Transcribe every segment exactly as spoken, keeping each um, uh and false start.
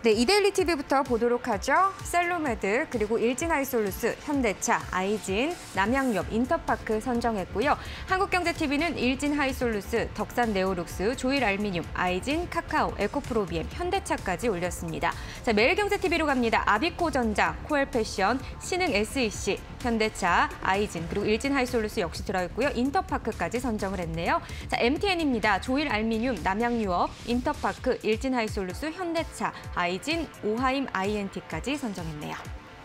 네, 이데일리 티비부터 보도록 하죠. 셀로메드, 그리고 일진하이솔루스, 현대차, 아이진, 남양유업, 인터파크 선정했고요. 한국경제티비는 일진하이솔루스, 덕산네오룩스, 조일알미늄, 아이진, 카카오, 에코프로비엠, 현대차까지 올렸습니다. 자, 매일경제티비로 갑니다. 아비코전자, 코엘패션, 신흥 에스이씨, 현대차, 아이진, 그리고 일진하이솔루스 역시 들어있고요. 인터파크까지 선정을 했네요. 자, 엠티엔입니다. 조일알미늄, 남양유업, 인터파크, 일진하이솔루스, 현대차, 아이진, 아이진, 오하임 아이엔티까지 선정했네요.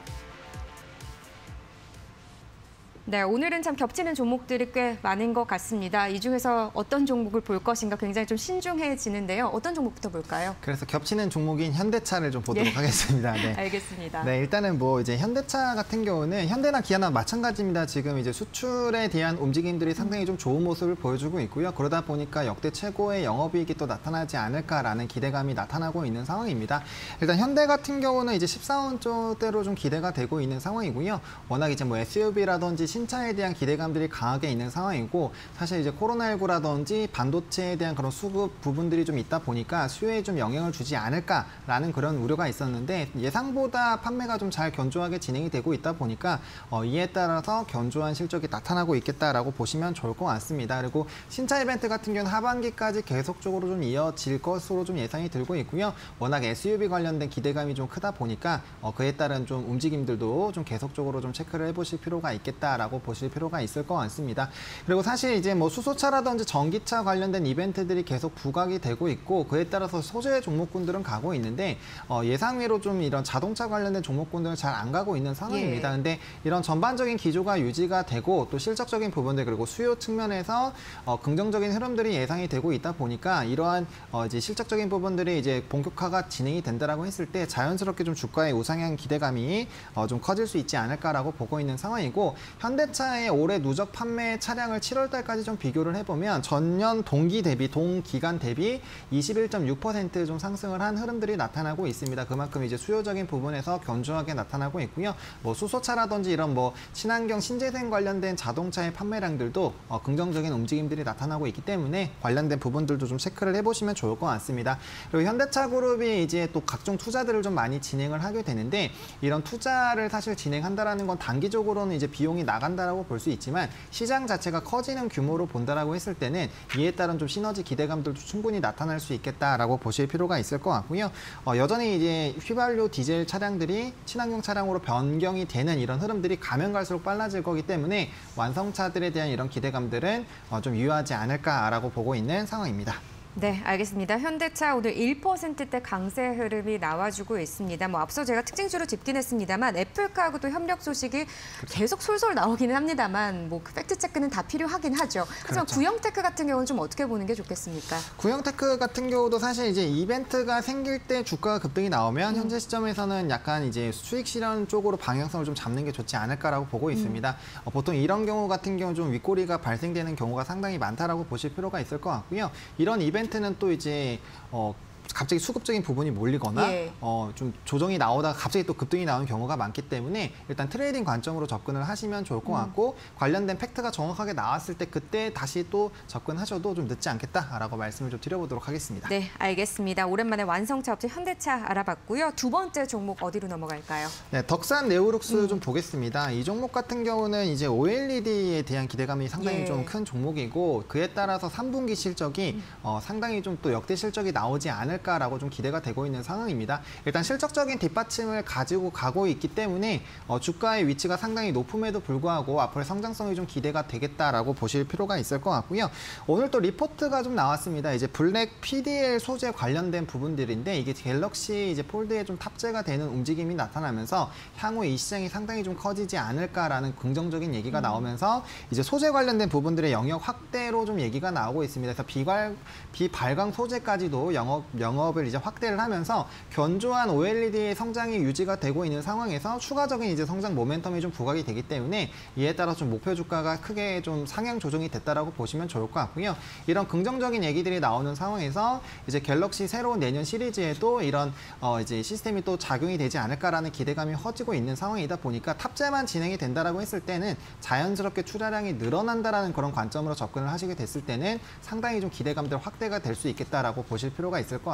네, 오늘은 참 겹치는 종목들이 꽤 많은 것 같습니다. 이 중에서 어떤 종목을 볼 것인가 굉장히 좀 신중해지는데요. 어떤 종목부터 볼까요? 그래서 겹치는 종목인 현대차를 좀 보도록 예. 하겠습니다. 네. 알겠습니다. 네, 일단은 뭐 이제 현대차 같은 경우는 현대나 기아나 마찬가지입니다. 지금 이제 수출에 대한 움직임들이 상당히 좀 좋은 모습을 보여주고 있고요. 그러다 보니까 역대 최고의 영업이익이 또 나타나지 않을까라는 기대감이 나타나고 있는 상황입니다. 일단 현대 같은 경우는 이제 십사 원대로 좀 기대가 되고 있는 상황이고요. 워낙 이제 뭐 에스유브이라든지 신차에 대한 기대감들이 강하게 있는 상황이고, 사실 이제 코로나십구라든지 반도체에 대한 그런 수급 부분들이 좀 있다 보니까 수요에 좀 영향을 주지 않을까라는 그런 우려가 있었는데, 예상보다 판매가 좀 잘 견조하게 진행이 되고 있다 보니까 어, 이에 따라서 견조한 실적이 나타나고 있겠다라고 보시면 좋을 것 같습니다. 그리고 신차 이벤트 같은 경우는 하반기까지 계속적으로 좀 이어질 것으로 좀 예상이 들고 있고요. 워낙 에스유브이 관련된 기대감이 좀 크다 보니까 어, 그에 따른 좀 움직임들도 좀 계속적으로 좀 체크를 해보실 필요가 있겠다라고 보실 필요가 있을 것 같습니다. 그리고 사실 이제 뭐 수소차라든지 전기차 관련된 이벤트들이 계속 부각이 되고 있고, 그에 따라서 소재 종목군들은 가고 있는데 어, 예상외로 좀 이런 자동차 관련된 종목군들은 잘 안 가고 있는 상황입니다. 예. 근데 이런 전반적인 기조가 유지가 되고 또 실적적인 부분들, 그리고 수요 측면에서 어, 긍정적인 흐름들이 예상이 되고 있다 보니까 이러한 어, 이제 실적적인 부분들이 이제 본격화가 진행이 된다라고 했을 때 자연스럽게 좀 주가의 우상향 기대감이 어, 좀 커질 수 있지 않을까라고 보고 있는 상황이고, 현대차의 올해 누적 판매 차량을 칠월 달까지 좀 비교를 해보면 전년 동기 대비, 동기간 대비 이십일 점 육 퍼센트 좀 상승을 한 흐름들이 나타나고 있습니다. 그만큼 이제 수요적인 부분에서 견조하게 나타나고 있고요. 뭐 수소차라든지 이런 뭐 친환경 신재생 관련된 자동차의 판매량들도 어, 긍정적인 움직임들이 나타나고 있기 때문에 관련된 부분들도 좀 체크를 해보시면 좋을 것 같습니다. 그리고 현대차 그룹이 이제 또 각종 투자들을 좀 많이 진행을 하게 되는데, 이런 투자를 사실 진행한다라는 건 단기적으로는 이제 비용이 나간다라고 볼 수 있지만 시장 자체가 커지는 규모로 본다라고 했을 때는 이에 따른 좀 시너지 기대감들도 충분히 나타날 수 있겠다라고 보실 필요가 있을 것 같고요. 어, 여전히 이제 휘발유 디젤 차량들이 친환경 차량으로 변경이 되는 이런 흐름들이 가면 갈수록 빨라질 거기 때문에 완성차들에 대한 이런 기대감들은 어, 좀 유효하지 않을까라고 보고 있는 상황입니다. 네, 알겠습니다. 현대차 오늘 일 퍼센트대 강세 흐름이 나와주고 있습니다. 뭐 앞서 제가 특징주로 짚긴 했습니다만 애플카하고도 협력 소식이 그렇죠. 계속 솔솔 나오기는 합니다만 뭐 팩트체크는 다 필요하긴 하죠. 하지만 그렇죠. 구형테크 같은 경우는 좀 어떻게 보는 게 좋겠습니까? 구형테크 같은 경우도 사실 이제 이벤트가 생길 때 주가가 급등이 나오면 음. 현재 시점에서는 약간 이제 수익 실현 쪽으로 방향성을 좀 잡는 게 좋지 않을까라고 보고 있습니다. 음. 어, 보통 이런 경우 같은 경우 좀 윗꼬리가 발생되는 경우가 상당히 많다라고 보실 필요가 있을 것 같고요. 이런 이벤트 이벤트는 또 이제 어 갑자기 수급적인 부분이 몰리거나 예. 어, 좀 조정이 나오다가 갑자기 또 급등이 나오는 경우가 많기 때문에 일단 트레이딩 관점으로 접근을 하시면 좋을 것 같고, 음. 관련된 팩트가 정확하게 나왔을 때 그때 다시 또 접근하셔도 좀 늦지 않겠다라고 말씀을 좀 드려보도록 하겠습니다. 네, 알겠습니다. 오랜만에 완성차 업체 현대차 알아봤고요. 두 번째 종목 어디로 넘어갈까요? 네, 덕산 네오룩스 음. 좀 보겠습니다. 이 종목 같은 경우는 이제 오엘이디에 대한 기대감이 상당히 예. 좀 큰 종목이고, 그에 따라서 삼 분기 실적이 음. 어, 상당히 좀 또 역대 실적이 나오지 않을 라고 좀 기대가 되고 있는 상황입니다. 일단 실적적인 뒷받침을 가지고 가고 있기 때문에 어, 주가의 위치가 상당히 높음에도 불구하고 앞으로의 성장성이 좀 기대가 되겠다라고 보실 필요가 있을 것 같고요. 오늘 또 리포트가 좀 나왔습니다. 이제 블랙 피디엘 소재 관련된 부분들인데 이게 갤럭시 이제 폴드에 좀 탑재가 되는 움직임이 나타나면서 향후 이 시장이 상당히 좀 커지지 않을까라는 긍정적인 얘기가 음. 나오면서 이제 소재 관련된 부분들의 영역 확대로 좀 얘기가 나오고 있습니다. 그래서 비발, 비발광 소재까지도 영업 영업을 이제 확대를 하면서 견조한 오엘이디의 성장이 유지가 되고 있는 상황에서 추가적인 이제 성장 모멘텀이 좀 부각이 되기 때문에 이에 따라 좀 목표 주가가 크게 좀 상향 조정이 됐다라고 보시면 좋을 것 같고요. 이런 긍정적인 얘기들이 나오는 상황에서 이제 갤럭시 새로운 내년 시리즈에도 이런 어 이제 시스템이 또 작용이 되지 않을까라는 기대감이 커지고 있는 상황이다 보니까 탑재만 진행이 된다라고 했을 때는 자연스럽게 출하량이 늘어난다라는 그런 관점으로 접근을 하시게 됐을 때는 상당히 좀 기대감들 확대가 될 수 있겠다라고 보실 필요가 있을 것 같습니다.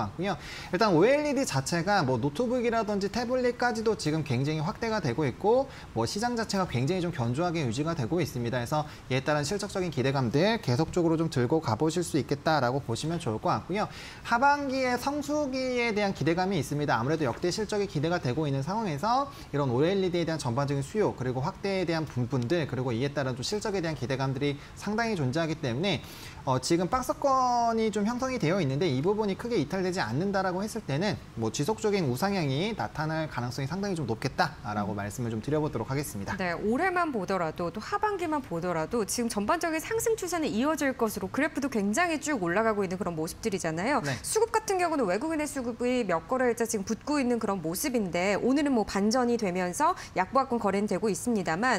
같고요. 일단 오엘이디 자체가 뭐 노트북이라든지 태블릿까지도 지금 굉장히 확대가 되고 있고 뭐 시장 자체가 굉장히 좀 견조하게 유지가 되고 있습니다. 그래서 이에 따른 실적적인 기대감들 계속적으로 좀 들고 가보실 수 있겠다라고 보시면 좋을 것 같고요. 하반기에 성수기에 대한 기대감이 있습니다. 아무래도 역대 실적이 기대가 되고 있는 상황에서 이런 오엘이디에 대한 전반적인 수요 그리고 확대에 대한 부분들 그리고 이에 따른 좀 실적에 대한 기대감들이 상당히 존재하기 때문에 어, 지금 박스권이 좀 형성이 되어 있는데 이 부분이 크게 이탈되지 않는다라고 했을 때는 뭐 지속적인 우상향이 나타날 가능성이 상당히 좀 높겠다라고 음. 말씀을 좀 드려보도록 하겠습니다. 네, 올해만 보더라도 또 하반기만 보더라도 지금 전반적인 상승 추세는 이어질 것으로 그래프도 굉장히 쭉 올라가고 있는 그런 모습들이잖아요. 네. 수급 같은 경우는 외국인의 수급이 몇 거래일자 지금 붙고 있는 그런 모습인데 오늘은 뭐 반전이 되면서 약보합권 거래는 되고 있습니다만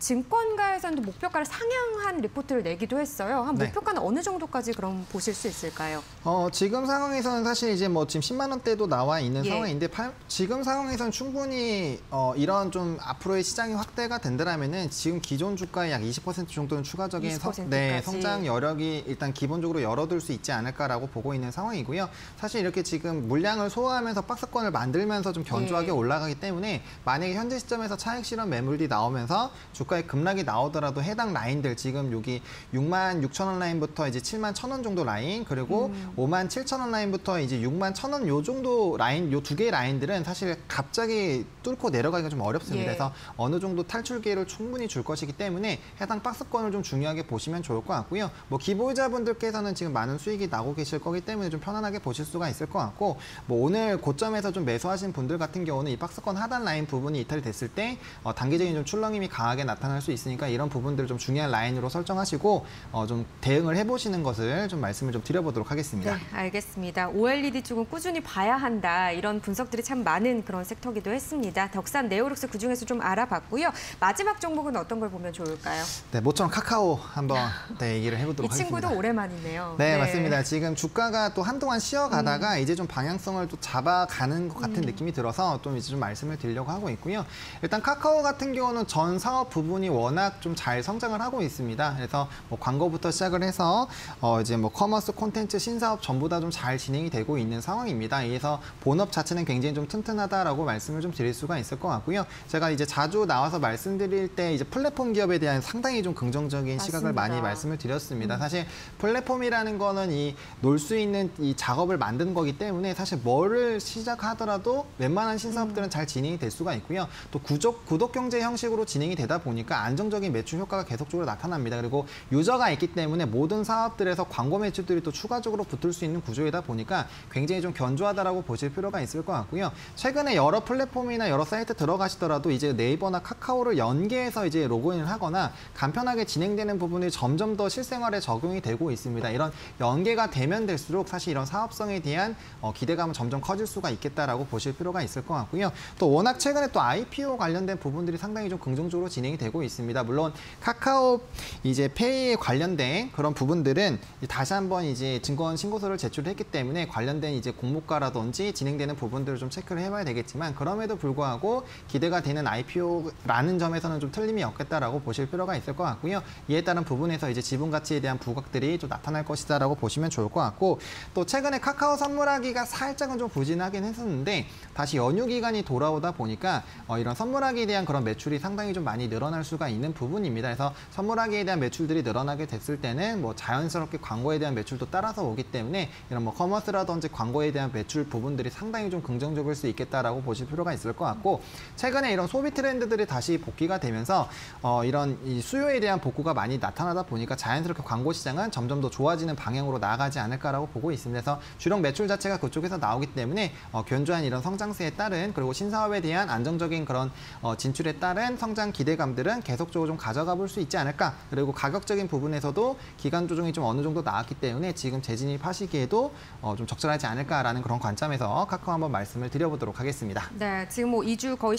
증권가에서는 목표가를 상향한 리포트를 내기도 했어요. 한 네. 목표가는 어느 정도까지 그럼 보실 수 있을까요? 어, 지금 상황에서는 사실 이제 뭐 지금 십만 원대도 나와 있는 예. 상황인데 파, 지금 상황에서는 충분히 어, 이런 좀 앞으로의 시장이 확대가 된다라면은 지금 기존 주가의 약 이십 퍼센트 정도는 추가적인 성, 네, 성장 여력이 일단 기본적으로 열어둘 수 있지 않을까라고 보고 있는 상황이고요. 사실 이렇게 지금 물량을 소화하면서 박스권을 만들면서 좀 견조하게 예. 올라가기 때문에 만약에 현재 시점에서 차익 실현 매물이 나오면서 주가의 급락이 나오더라도 해당 라인들 지금 여기 육만 육천 원 라인부터 이제 칠만 천 원 정도 라인 그리고 음. 오만 칠천 원 라인부터 이제 육만 천 원 요 정도 라인 요 두 개의 라인들은 사실 갑자기 뚫고 내려가기가 좀 어렵습니다. 예. 그래서 어느 정도 탈출 기회를 충분히 줄 것이기 때문에 해당 박스권을 좀 중요하게 보시면 좋을 것 같고요. 뭐 기보유자분들께서는 지금 많은 수익이 나고 계실 거기 때문에 좀 편안하게 보실 수가 있을 것 같고 뭐 오늘 고점에서 좀 매수하신 분들 같은 경우는 이 박스권 하단 라인 부분이 이탈이 됐을 때 어, 단기적인 좀 출렁임이 강하게 나타날 수 있으니까 이런 부분들을 좀 중요한 라인으로 설정하시고 어, 좀 대응을 해보시는 것을 좀 말씀을 좀 드려보도록 하겠습니다. 네, 알겠습니다. 오엘이디 쪽은 꾸준히 봐야 한다. 이런 분석들이 참 많은 그런 섹터기도 했습니다. 덕산, 네오룩스 그중에서 좀 알아봤고요. 마지막 종목은 어떤 걸 보면 좋을까요? 네, 모처럼 카카오 한번 네, 얘기를 해보도록 하겠습니다. 이 친구도 하겠습니다. 오랜만이네요. 네, 네, 맞습니다. 지금 주가가 또 한동안 쉬어가다가 음. 이제 좀 방향성을 또 잡아가는 것 같은 음. 느낌이 들어서 좀 이제 좀 말씀을 드리려고 하고 있고요. 일단 카카오 같은 경우는 전 사업 부분이 워낙 좀 잘 성장을 하고 있습니다. 그래서 뭐 광고부터 시작을 해서 어 이제 뭐 커머스 콘텐츠 신사업 전부 다 좀 잘 진행이 되고 있는 상황입니다. 그래서 본업 자체는 굉장히 좀 튼튼하다라고 말씀을 좀 드릴 수가 있을 것 같고요. 제가 이제 자주 나와서 말씀드릴 때 이제 플랫폼 기업에 대한 상당히 좀 긍정적인 맞습니다. 시각을 많이 말씀을 드렸습니다. 음. 사실 플랫폼이라는 거는 이 놀 수 있는 이 작업을 만드는 거기 때문에 사실 뭐를 시작하더라도 웬만한 신사업들은 음. 잘 진행이 될 수가 있고요. 또 구독, 구독 경제 형식으로 진행이 되다 보니까 안정적인 매출 효과가 계속적으로 나타납니다. 그리고 유저가 있기 때문에 모든 사업들에서 광고 매출들이 또 추가적으로 붙을 수 있는 구조이다 보니까 굉장히 좀 견조하다라고 보실 필요가 있을 것 같고요. 최근에 여러 플랫폼이나 여러 사이트 들어가시더라도 이제 네이버나 카카오를 연계해서 이제 로그인을 하거나 간편하게 진행되는 부분이 점점 더 실생활에 적용이 되고 있습니다. 이런 연계가 되면 될수록 사실 이런 사업성에 대한 어, 기대감은 점점 커질 수가 있겠다라고 보실 필요가 있을 것 같고요. 또 워낙 최근에 또 아이피오 관련된 부분들이 상당히 좀 긍정적으로 진행이 되고 있습니다. 물론 카카오 이제 페이에 관련된 그런 부분들은 다시 한번 이제 증권 신고서를 제출했기 때문에 관련된 이제 공모가라든지 진행되는 부분들을 좀 체크를 해봐야 되겠지만 그럼에도 불구하고 기대가 되는 아이피오라는 점에서는 좀 틀림이 없겠다라고 보실 필요가 있을 것 같고요. 이에 따른 부분에서 이제 지분 가치에 대한 부각들이 좀 나타날 것이다라고 보시면 좋을 것 같고 또 최근에 카카오 선물하기가 살짝은 좀 부진하긴 했었는데 다시 연휴 기간이 돌아오다 보니까 어, 이런 선물하기에 대한 그런 매출이 상당히 좀 많이 늘어날 수가 있는 부분입니다. 그래서 선물하기에 대한 매출들이 늘어나게 됐을 때는 뭐 자연스럽게 광고에 대한 매출도 따라서 오기 때문에 이런 뭐 커머스라든지 광고에 대한 매출 부분들이 상당히 좀 긍정적일 수 있겠다라고 보실 필요가 있을 것 같고 최근에 이런 소비 트렌드들이 다시 복귀가 되면서 어, 이런 이 수요에 대한 복구가 많이 나타나다 보니까 자연스럽게 광고 시장은 점점 더 좋아지는 방향으로 나아가지 않을까라고 보고 있습니다. 그래서 주력 매출 자체가 그쪽에서 나오기 때문에 어, 견조한 이런 성장세에 따른 그리고 신사업에 대한 안정적인 그런 어, 진출에 따른 성장 기대감들은 계속적으로 좀 가져가 볼 수 있지 않을까. 그리고 가격적인 부분에서도 기간 조정이 좀 어느 정도 나왔기 때문에 지금 재진입하시기에도 어, 좀 적절하지 않을까라는 그런 관점에서 카카오 한번 말씀을 드려보도록 하겠습니다. 네, 지금 뭐 이 주 거의 십 거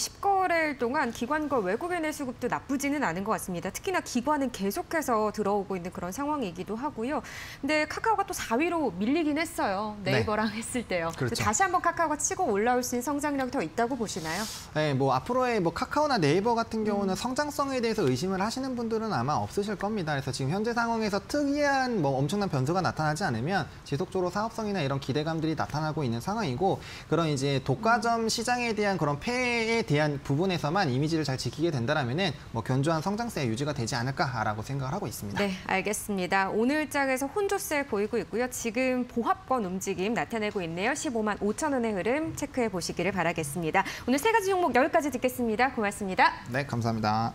설일 동안 기관과 외국인의 수급도 나쁘지는 않은 것 같습니다. 특히나 기관은 계속해서 들어오고 있는 그런 상황이기도 하고요. 근데 카카오가 또 사 위로 밀리긴 했어요. 네이버랑 네. 했을 때요. 그렇죠. 다시 한번 카카오가 치고 올라올 수 있는 성장력이 더 있다고 보시나요? 네, 뭐 앞으로의 뭐 카카오나 네이버 같은 경우는 음. 성장성에 대해서 의심을 하시는 분들은 아마 없으실 겁니다. 그래서 지금 현재 상황에서 특이한 뭐 엄청난 변수가 나타나지 않으면 지속적으로 사업성이나 이런 기대감들이 나타나고 있는 상황이고, 그런 이제 독과점 시장에 대한 그런 폐해에 대한 부분에서만 이미지를 잘 지키게 된다라면은 뭐 견조한 성장세가 유지가 되지 않을까라고 생각을 하고 있습니다. 네, 알겠습니다. 오늘 장에서 혼조세 보이고 있고요. 지금 보합권 움직임 나타내고 있네요. 십오만 오천 원의 흐름 체크해 보시기를 바라겠습니다. 오늘 세 가지 종목 여기까지 듣겠습니다. 고맙습니다. 네, 감사합니다.